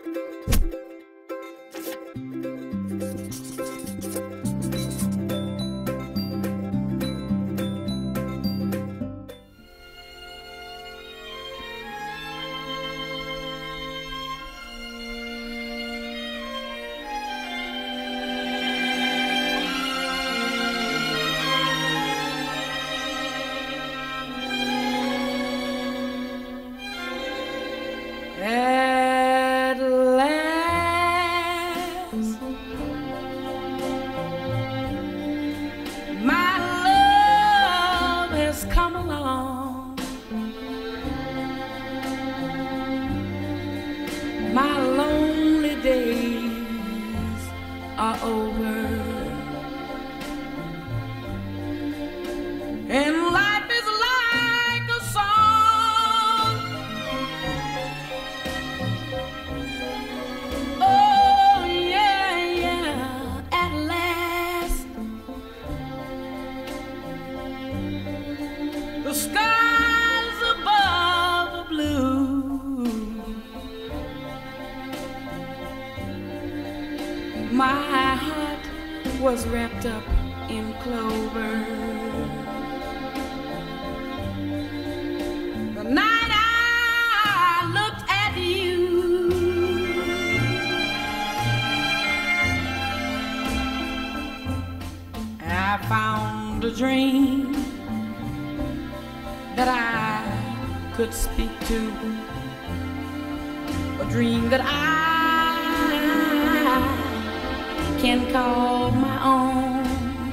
At last, my love has come along. My lonely days are over, and life is like a song. Oh yeah, yeah, at last the skies above are blue. My heart was wrapped up in clover. The night I looked at you, I found a dream that I could speak to, a dream that I can call my own.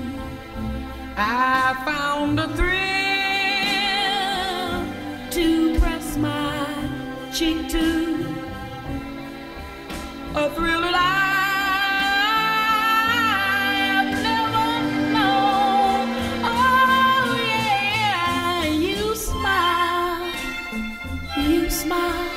I found a thrill to press my cheek to, a thrill that I've never known. Oh yeah, you smile, you smile.